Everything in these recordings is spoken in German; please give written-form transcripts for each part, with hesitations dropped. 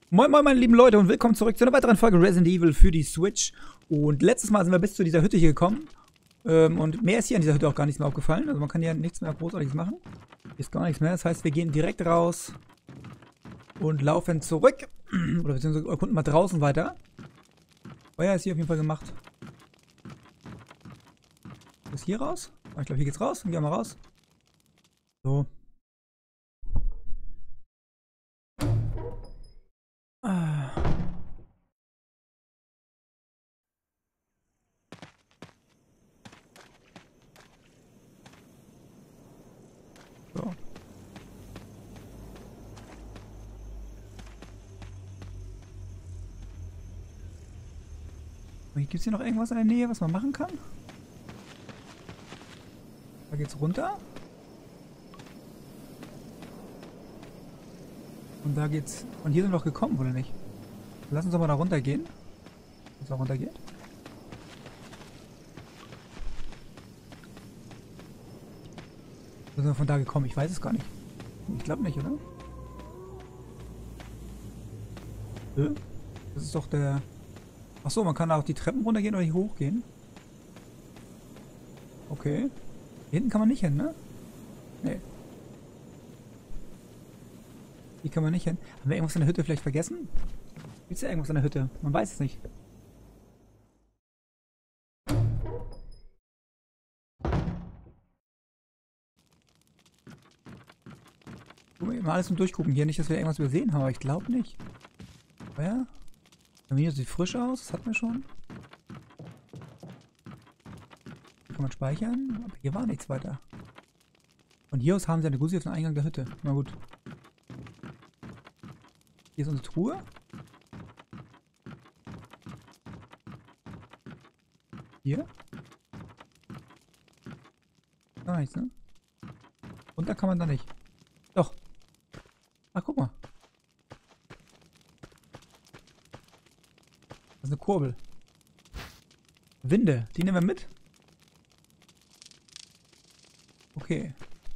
Moin moin meine lieben Leute und willkommen zurück zu einer weiteren Folge Resident Evil für die Switch. Und letztes Mal sind wir bis zu dieser Hütte hier gekommen. Und mehr ist hier an dieser Hütte auch gar nichts mehr aufgefallen. Also man kann hier nichts mehr Großartiges machen. Hier ist gar nichts mehr. Das heißt, wir gehen direkt raus und laufen zurück. Oder beziehungsweise erkunden mal draußen weiter. Feuer ist hier auf jeden Fall gemacht. Ist hier raus? Ich glaube, hier geht's raus. Dann gehen wir mal raus. So. So. Gibt es hier noch irgendwas in der Nähe, was man machen kann? Da geht's runter. Und da geht's... Und hier sind wir doch gekommen, oder nicht? Lass uns doch mal da runter gehen. Wenn es da runter geht. Sind wir von da gekommen? Ich weiß es gar nicht. Ich glaube nicht, oder? Das ist doch der... Achso, man kann auch die Treppen runtergehen oder hier hochgehen. Okay. Hier hinten kann man nicht hin, ne? Nee. Hier kann man nicht hin. Haben wir irgendwas in der Hütte vielleicht vergessen? Gibt es ja irgendwas in der Hütte? Man weiß es nicht. Mal alles nur durchgucken hier, nicht, dass wir irgendwas übersehen haben, aber ich glaube nicht. Ja? Hier sieht frisch aus, das hatten wir schon. Hier kann man speichern, aber hier war nichts weiter. Von hier aus haben sie eine Gussi auf den Eingang der Hütte. Na gut. Hier ist unsere Truhe. Hier. Gar nichts, ne? Und da kann man da nicht. Doch. Ach, guck mal. Das ist eine Kurbel. Winde. Die nehmen wir mit. Okay.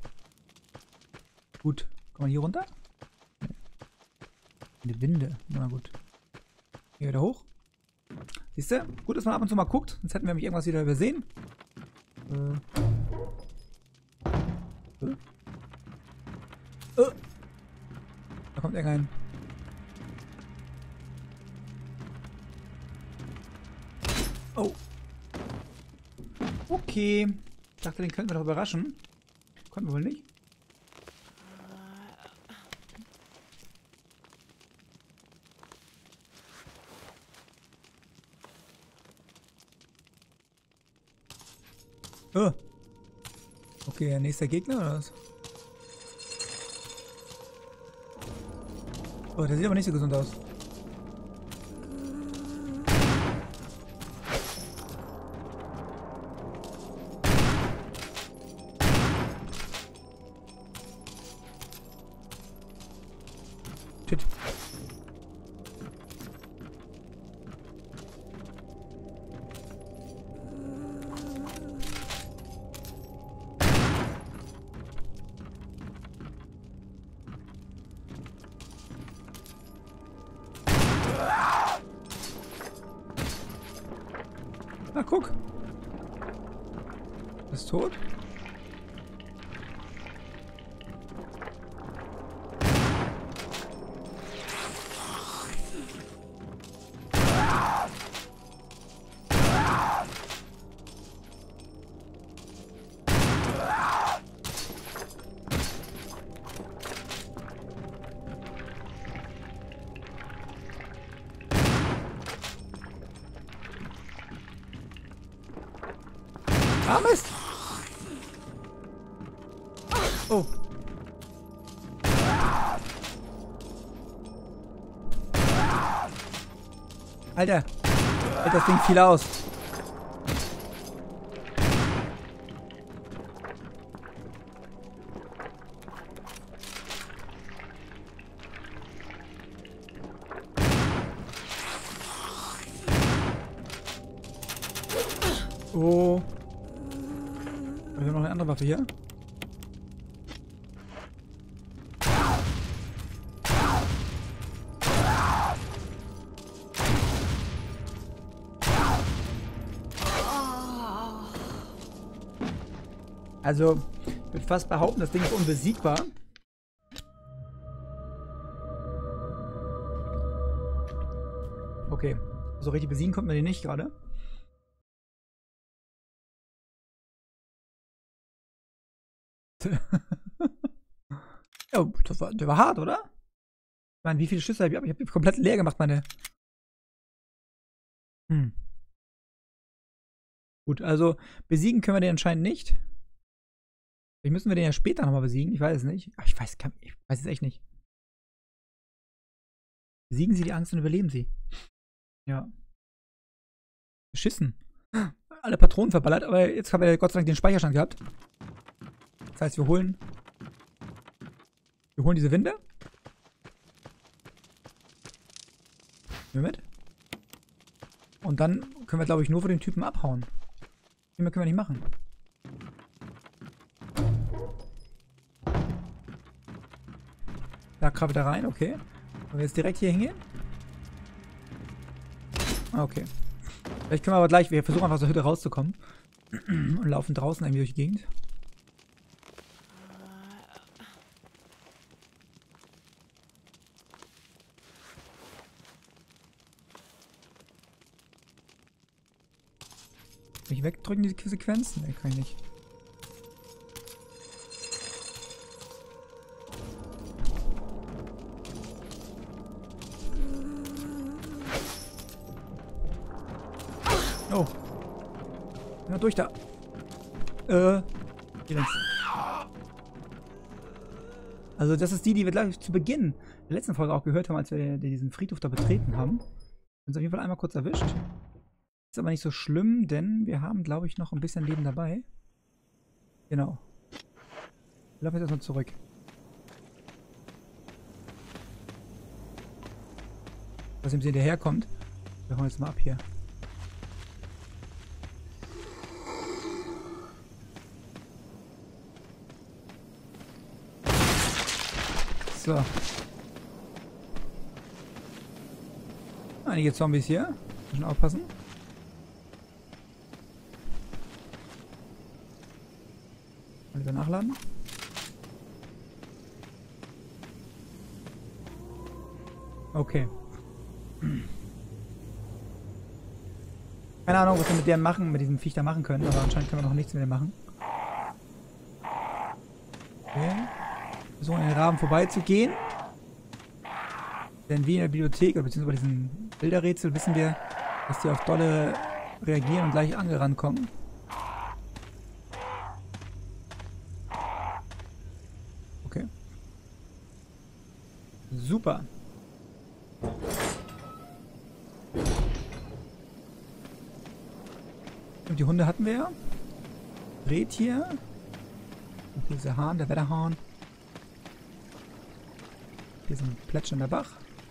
Gut. Kommen wir hier runter? Eine Winde. Na gut. Hier wieder hoch. Siehst du? Gut, dass man ab und zu mal guckt. Sonst hätten wir nämlich irgendwas wieder übersehen. Da kommt irgendein... Oh. Okay. Ich dachte, den könnten wir doch überraschen. Konnten wir wohl nicht. Oh. Okay, nächster Gegner oder was? Oh, der sieht aber nicht so gesund aus. Shit. Na, guck. Ist tot. Ah, Mist! Oh. Alter! Hält das Ding viel aus. Oh. Wir haben noch eine andere Waffe hier. Also, ich würde fast behaupten, das Ding ist unbesiegbar. Okay. So richtig besiegen konnte man den nicht gerade. Ja, der war hart, oder? Ich meine, wie viele Schüsse habe ich? Ich habe komplett leer gemacht, meine. Hm. Gut, also besiegen können wir den anscheinend nicht. Vielleicht müssen wir den ja später nochmal besiegen. Ich weiß es nicht. Ach, ich weiß es echt nicht. Besiegen Sie die Angst und überleben Sie. Ja. Beschissen. Alle Patronen verballert, aber jetzt haben wir Gott sei Dank den Speicherstand gehabt. Das heißt, wir holen diese Winde. Nehmen wir mit. Und dann können wir, glaube ich, nur vor den Typen abhauen. Viel mehr können wir nicht machen. Da krabbelt er rein, okay. Wollen wir jetzt direkt hier hingehen? Okay. Vielleicht können wir aber gleich, wir versuchen einfach aus der Hütte rauszukommen. Und laufen draußen irgendwie durch die Gegend. Kann ich wegdrücken, diese Sequenzen? Ne, kann ich nicht. Oh. Ja, durch da. Hier links. Also das ist die wir gleich zu Beginn der letzten Folge auch gehört haben, als wir diesen Friedhof da betreten haben. Uns auf jeden Fall einmal kurz erwischt. Ist aber nicht so schlimm, denn wir haben, glaube ich, noch ein bisschen Leben dabei. Genau. Wir laufen jetzt erstmal zurück. Was ihm hinterherkommt. Wir hauen jetzt mal ab hier. So. Einige Zombies hier. Müssen aufpassen. Mal wieder nachladen. Okay. Keine Ahnung, was wir mit der machen, mit diesem Viech da machen können, aber anscheinend können wir noch nichts mit dem machen. Okay. Versuchen an den Raben vorbeizugehen. Denn wie in der Bibliothek, oder beziehungsweise bei diesem Bilderrätsel, wissen wir, dass die auf dolle reagieren und gleich angerannt kommen. Okay. Super. Und die Hunde hatten wir ja. Rentier. Und dieser Hahn, der Wetterhahn. Hier ist ein plätschender Bach.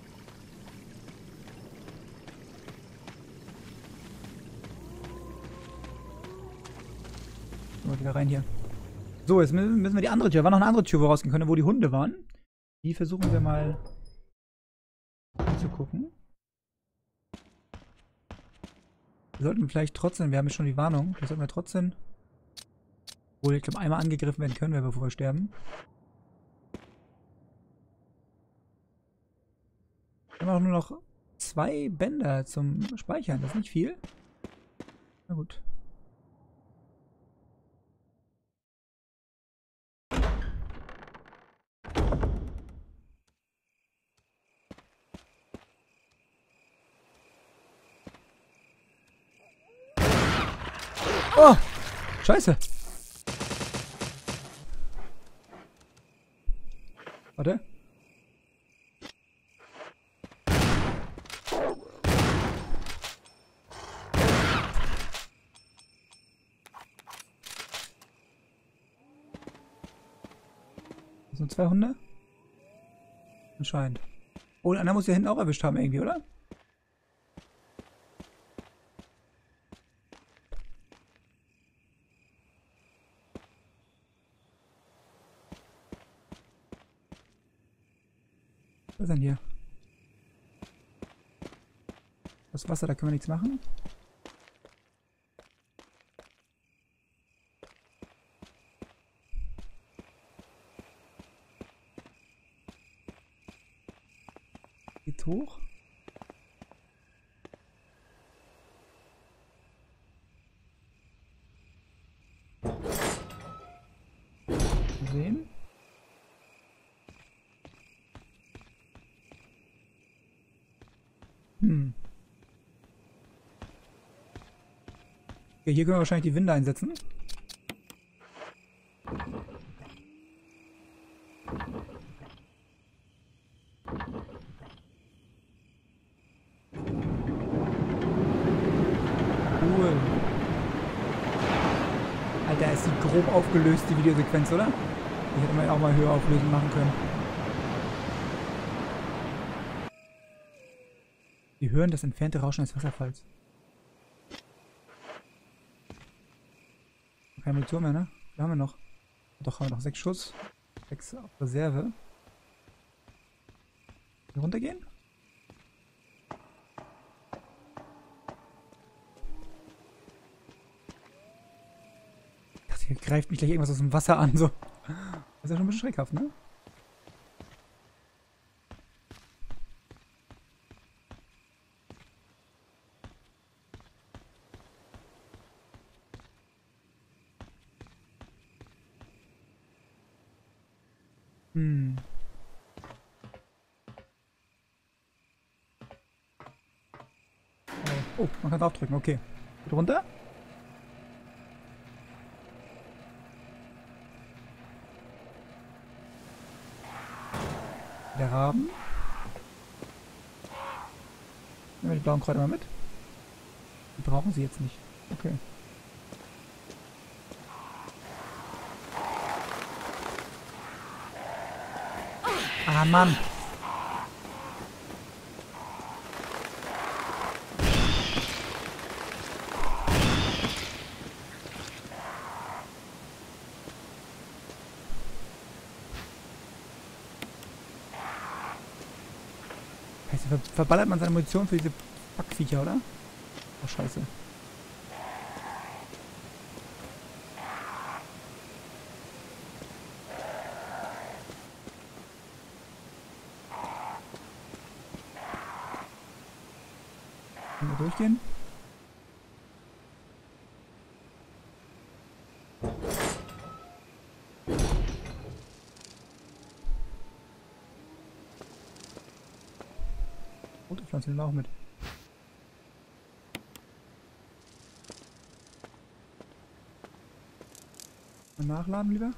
So, wieder rein hier. So, jetzt müssen wir die andere Tür. War noch eine andere Tür, wo wir rausgehen können, wo die Hunde waren. Die versuchen wir mal zu gucken. Wir sollten vielleicht trotzdem, wir haben ja schon die Warnung, wir sollten wir trotzdem, wohl, ich glaube, einmal angegriffen werden können, bevor wir sterben. Wir haben auch nur noch 2 Bänder zum Speichern, das ist nicht viel. Na gut. Oh! Scheiße! Warte. Das sind 2 Hunde? Anscheinend. Oh, einer muss ja hinten auch erwischt haben irgendwie, oder? Was ist denn hier? Das Wasser, da können wir nichts machen. Jetzt hoch. Mal sehen. Okay, hier können wir wahrscheinlich die Winde einsetzen. Cool. Alter, ist die grob aufgelöst, die Videosequenz, oder? Die hätte man ja auch mal höher auflösen machen können. Wir hören das entfernte Rauschen des Wasserfalls. Keine Munition mehr, ne? Da haben wir noch. Doch, haben wir noch 6 Schuss. 6 auf Reserve. Hier runtergehen? Ich dachte, hier greift mich gleich irgendwas aus dem Wasser an, so. Das ist ja schon ein bisschen schreckhaft, ne? Oh, man kann draufdrücken, okay. Geht runter. Der Raben. Nehmen wir die blauen Kräuter mal mit. Die brauchen sie jetzt nicht. Okay. Ah, Mann. Verballert man seine Munition für diese Packviecher, oder? Oh, scheiße. Können wir durchgehen? Rote Pflanzen nehmen wir auch mit. Mal nachladen lieber.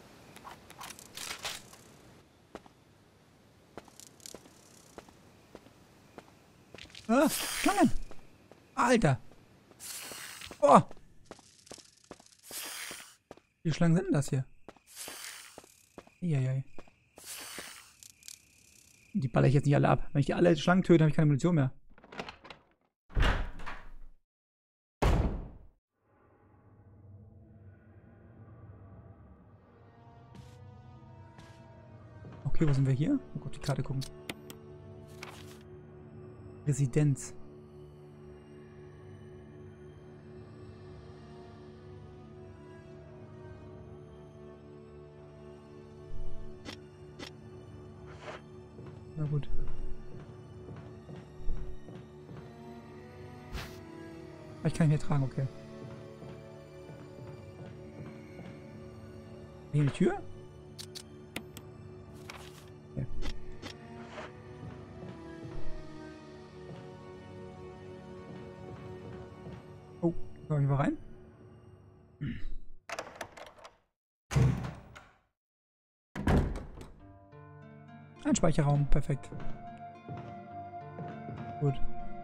Ah, Schlangen! Alter! Oh! Wie viele Schlangen sind denn das hier? Eieiei. Die baller ich jetzt nicht alle ab. Wenn ich die alle Schlangen töte, habe ich keine Munition mehr. Okay, wo sind wir hier? Oh Gott, die Karte gucken. Residenz. Na gut. Ich kann ihn hier tragen, okay. Hier die Tür? Okay. Oh, komm ich mal rein? Ein Speicherraum, perfekt. Gut.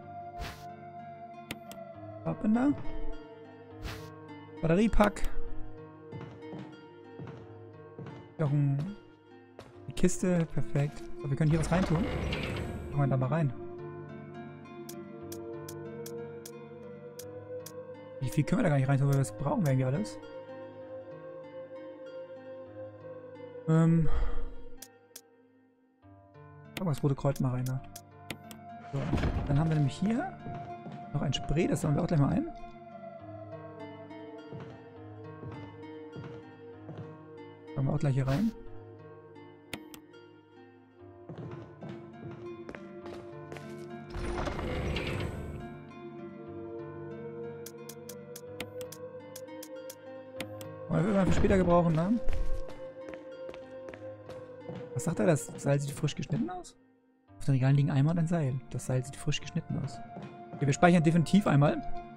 Wappen da. Batteriepack. Noch eine Kiste, perfekt. So, wir können hier was reintun. Machen wir da mal rein. Wie viel können wir da gar nicht reintun, weil wir das brauchen wir irgendwie alles. Machen wir das rote Kreuz mal rein da. So, dann haben wir nämlich hier noch ein Spray, das sammeln wir auch gleich mal ein. Machen wir auch gleich hier rein. Wollen wir irgendwann für später gebrauchen, ne? Was sagt er? Das Seil sieht frisch geschnitten aus? Auf den Regalen liegen Eimer und ein Seil. Das Seil sieht frisch geschnitten aus. Okay, wir speichern definitiv einmal.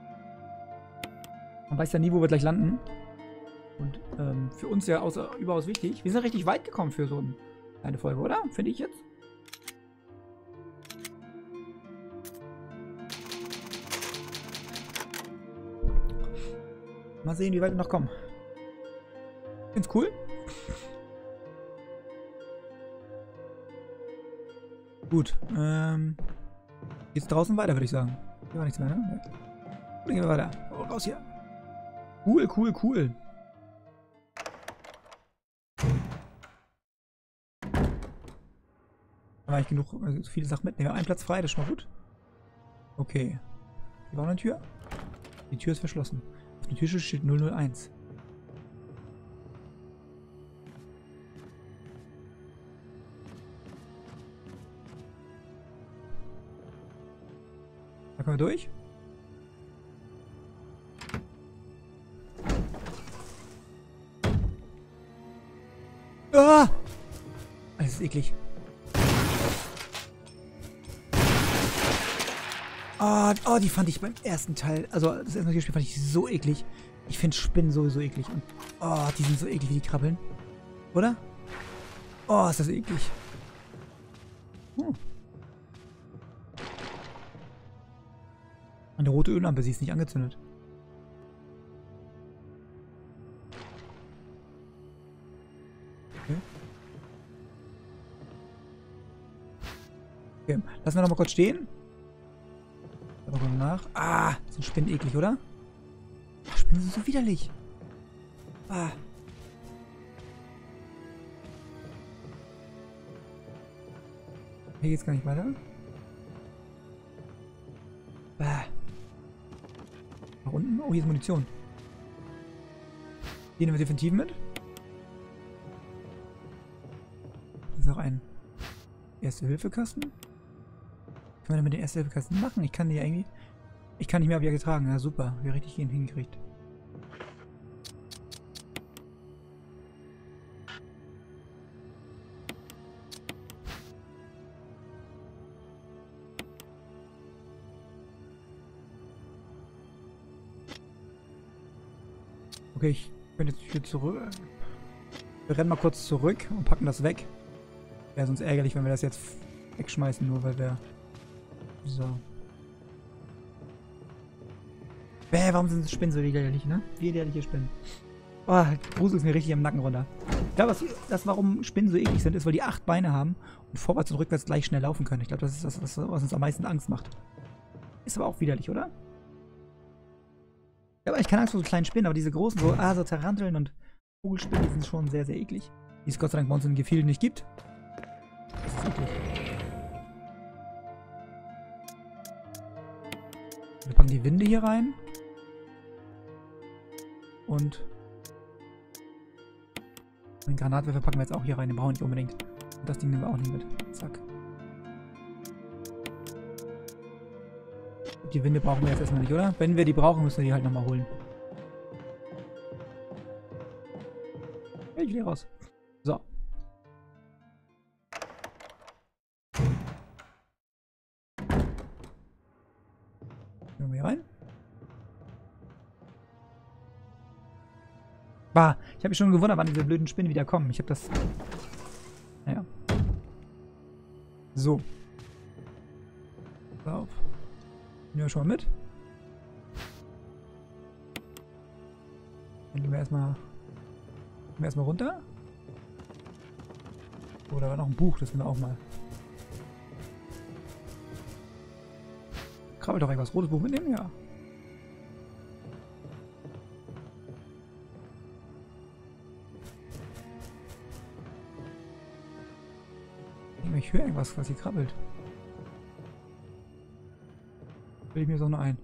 Man weiß ja nie, wo wir gleich landen. Und für uns ja überaus wichtig. Wir sind richtig weit gekommen für so eine Folge, oder? Finde ich jetzt. Mal sehen, wie weit wir noch kommen. Find's cool. Gut. Geht's draußen weiter, würde ich sagen. Hier war nichts mehr, ne? Dann gehen wir weiter. Oh, raus hier. Cool, cool, cool. Da war ich genug, so viele Sachen mitnehmen. Ein Platz frei, das ist schon mal gut. Okay. Hier war noch eine Tür. Die Tür ist verschlossen. Auf der Tür steht 001. Da können wir durch. Ah! Das ist eklig. Oh, die fand ich beim ersten Teil, also das erste Spiel fand ich so eklig. Ich finde Spinnen sowieso eklig. Und oh, die sind so eklig, wie die krabbeln. Oder? Oh, ist das eklig. Eine rote Öllampe, sie ist nicht angezündet. Okay. Okay, lassen wir noch mal kurz stehen. Da kommen wir nach. Ah, sind Spinnen eklig, oder? Ach, Spinnen sind so widerlich. Ah. Hier geht's gar nicht weiter. Bah. Nach unten? Oh, hier ist Munition. Die nehmen wir definitiv mit. Hier ist noch ein Erste-Hilfe-Kasten. Was kann man denn mit den Erste-Hilfe-Kasten machen? Ich kann die ja irgendwie... Ich kann nicht mehr wieder getragen. Ja, super. Wir richtig hingekriegt. Okay, ich bin jetzt hier zurück. Wir rennen mal kurz zurück und packen das weg. Wäre sonst ärgerlich, wenn wir das jetzt wegschmeißen, nur weil wir... So. Bäh, warum sind Spinnen so widerlich, ne? Widerliche Spinnen. Oh, gruselt mir richtig am Nacken runter. Ich glaube, das, warum Spinnen so eklig sind, ist, weil die 8 Beine haben und vorwärts und rückwärts gleich schnell laufen können. Ich glaube, das ist das, was uns am meisten Angst macht. Ist aber auch widerlich, oder? Ja, aber ich keine Angst vor so kleinen Spinnen, aber diese großen, so Taranteln und Vogelspinnen, die sind schon sehr, sehr eklig. Die es Gott sei Dank bei uns in Gefilden nicht gibt. Das ist eklig. Wir packen die Winde hier rein. Und den Granatwerfer packen wir jetzt auch hier rein. Den brauchen wir nicht unbedingt. Und das Ding nehmen wir auch nicht mit. Zack. Die Winde brauchen wir jetzt erstmal nicht, oder? Wenn wir die brauchen, müssen wir die halt nochmal holen. Ja, ich gehe raus. So. Gehen wir hier rein. Bah, ich habe mich schon gewundert, wann diese blöden Spinnen wieder kommen. Ich habe das... Naja. So. Pass auf. Nehmen wir schon mal mit. Dann gehen wir erstmal runter. Oh, da war noch ein Buch, das nehmen wir auch mal. Krabbelt doch irgendwas. Rotes Buch mitnehmen? Ja. Ich höre irgendwas, was hier krabbelt. Will ich mir so nur ein.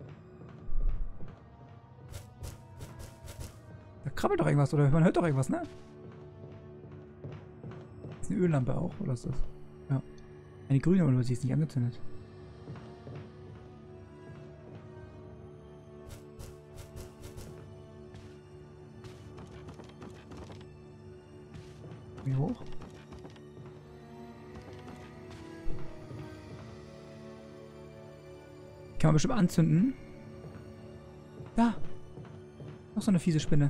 Da krabbelt doch irgendwas, oder man hört doch irgendwas, ne? Das ist eine Öllampe auch, oder ist das? Ja. Eine grüne, aber sie ist nicht angezündet. Hier hoch. Kann man bestimmt anzünden. Da. Noch so eine fiese Spinne.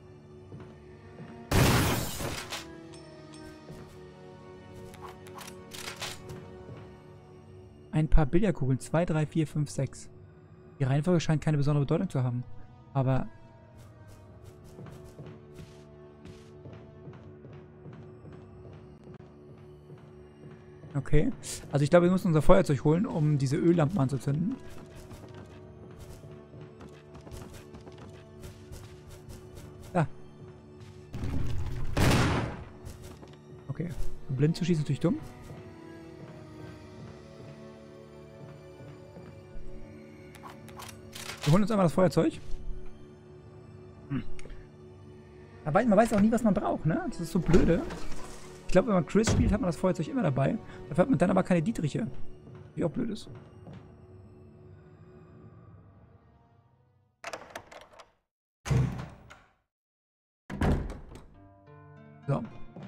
Ein paar Billardkugeln. 2, 3, 4, 5, 6. Die Reihenfolge scheint keine besondere Bedeutung zu haben. Aber... Okay. Also ich glaube, wir müssen unser Feuerzeug holen, um diese Öllampen anzuzünden. Da. Okay. Blind zu schießen ist natürlich dumm. Wir holen uns einmal das Feuerzeug. Aber man weiß auch nie, was man braucht, ne? Das ist so blöde. Ich glaube, wenn man Chris spielt, hat man das Feuerzeug immer dabei. Dafür hat man dann aber keine Dietriche. Wie auch blöd ist. So.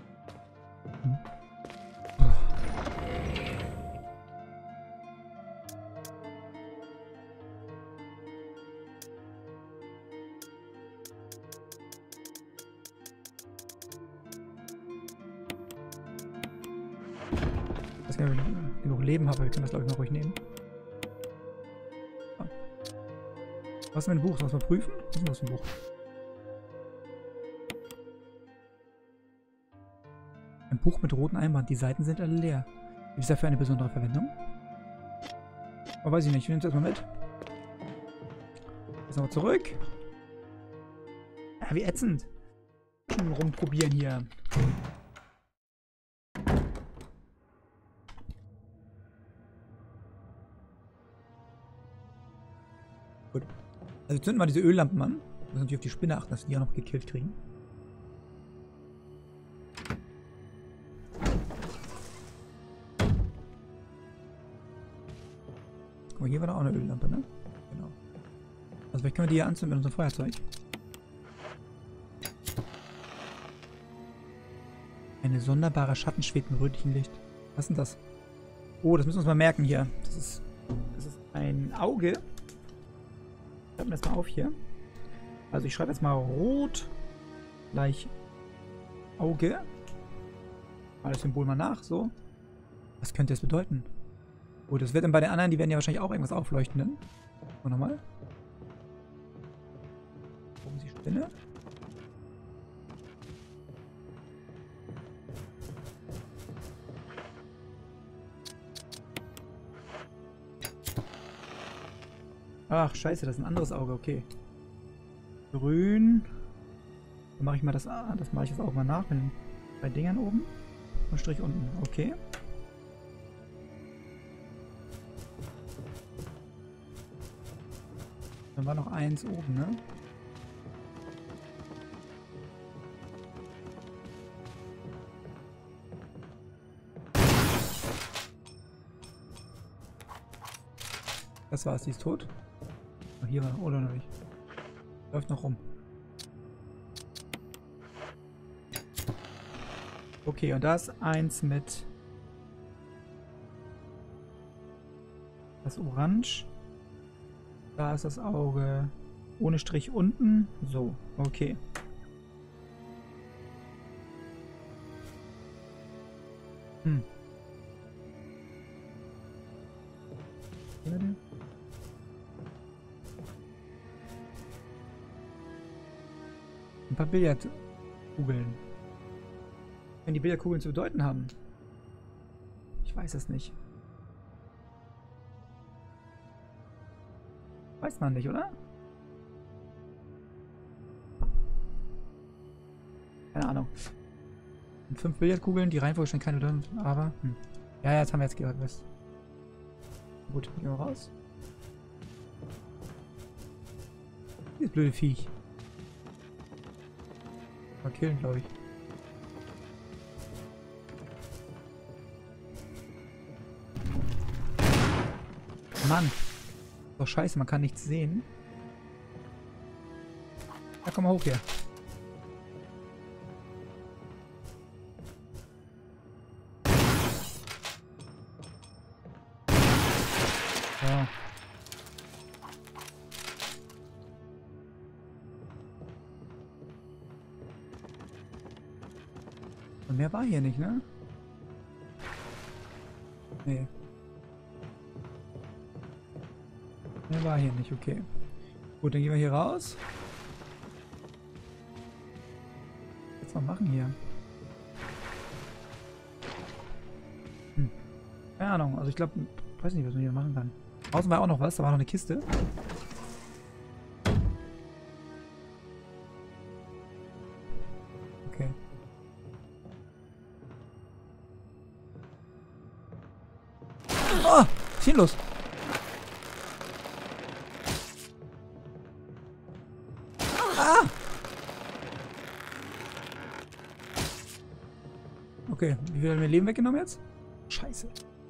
Ich weiß gar nicht, ob ich genug Leben habe, aber wir können das, glaube ich, noch ruhig nehmen. So. Was ist mein Buch? Sollen wir es mal prüfen? Was ist denn das für ein Buch? Ein Buch mit rotem Einband. Die Seiten sind alle leer. Gibt es dafür eine besondere Verwendung? Oh, weiß ich nicht. Ich nehme es erstmal mit. Jetzt nochmal zurück. Ja, wie ätzend. Rumprobieren hier. Gut. Also zünden wir diese Öllampen an. Wir müssen natürlich auf die Spinne achten, dass wir die auch noch gekillt kriegen. Guck mal, hier war doch auch eine Öllampe, ne? Genau. Also vielleicht können wir die hier anzünden mit unserem Feuerzeug. Eine sonderbare Schatten schwebt im rötlichen Licht. Was ist denn das? Oh, das müssen wir uns mal merken hier. Das ist ein Auge. Schreiben wir das mal auf hier. Also ich schreibe jetzt mal rot gleich Auge. Mal das Symbol mal nach, so. Was könnte das bedeuten? Oh, das wird dann bei den anderen, die werden ja wahrscheinlich auch irgendwas aufleuchten. Ne? So, nochmal. Oben ist die Spinne. Ach, scheiße, das ist ein anderes Auge, okay. Grün. Dann mache ich mal das mache ich jetzt auch mal nach mit den 3 Dingern oben. Und Strich unten, okay. Dann war noch eins oben, ne? Das war's, die ist tot. Oh, hier war, oder noch nicht. Läuft noch rum. Okay, und da ist eins mit das Orange. Da ist das Auge ohne Strich unten. So, okay. Ein paar Billardkugeln. Wenn die Billardkugeln zu bedeuten haben. Ich weiß es nicht. Weiß man nicht, oder? Keine Ahnung. 5 Billardkugeln, die Reihenfolge scheint keine drin, aber... Ja, jetzt haben wir jetzt gehört, was. Gut, gehen wir raus. Dieses blöde Viech. Mal killen, glaube ich. Mann. Doch scheiße, man kann nichts sehen. Ja, komm mal hoch hier. Und mehr war hier nicht, ne? Nee. Mehr war hier nicht, okay. Gut, dann gehen wir hier raus. Was mal machen hier? Keine Ahnung, also ich glaube, weiß nicht, was man hier machen kann. Draußen war auch noch was, da war noch eine Kiste. Okay. Oh, was ist hier los? Ah! Okay, wie viel hat mir Leben weggenommen jetzt? Scheiße.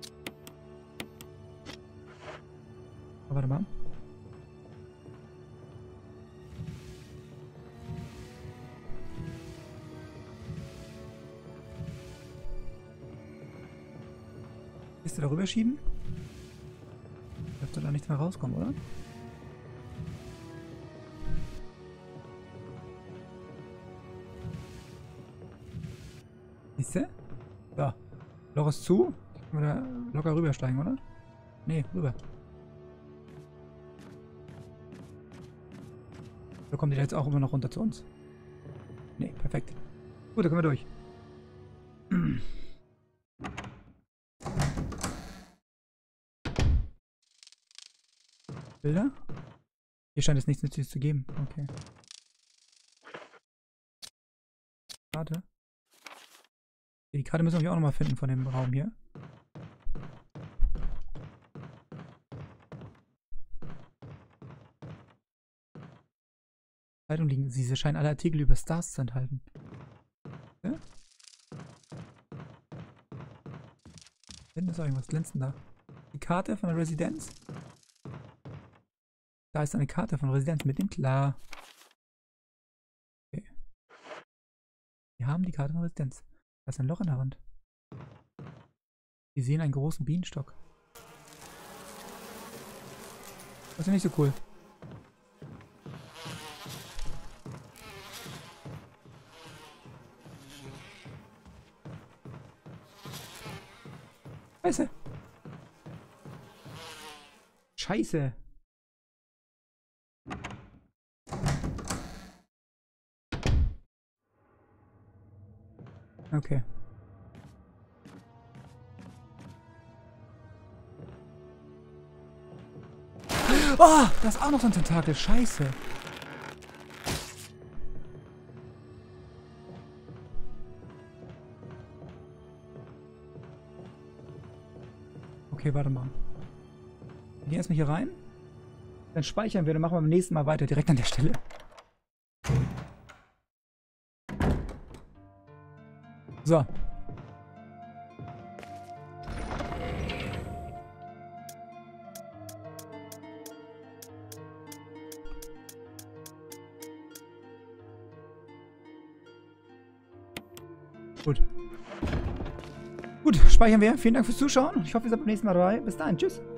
Oh, warte mal. Kiste darüber schieben? Dürfte da nichts mehr rauskommen, oder? Siehste? So. Loch ist zu. Können wir da locker rübersteigen, oder? Nee, rüber. So kommt die jetzt auch immer noch runter zu uns. Nee, perfekt. Gut, da können wir durch. Bilder? Hier scheint es nichts Nützliches zu geben. Okay. Karte. Die Karte müssen wir auch nochmal finden von dem Raum hier. Zeitung liegen. Sie scheinen alle Artikel über Stars zu enthalten. Ja? Hinten ist auch irgendwas glänzend da. Die Karte von der Residenz. Da ist eine Karte von Residenz mit dem klar. Okay. Wir haben die Karte von Residenz. Da ist ein Loch in der Wand. Wir sehen einen großen Bienenstock. Das ist ja nicht so cool. Scheiße. Scheiße. Okay. Oh, da ist auch noch so ein Tentakel. Scheiße. Okay, warte mal. Wir gehen erstmal hier rein. Dann speichern wir, dann machen wir beim nächsten Mal weiter. Direkt an der Stelle. So. Gut. Gut, speichern wir. Vielen Dank fürs Zuschauen. Ich hoffe, ihr seid beim nächsten Mal dabei. Bis dahin. Tschüss.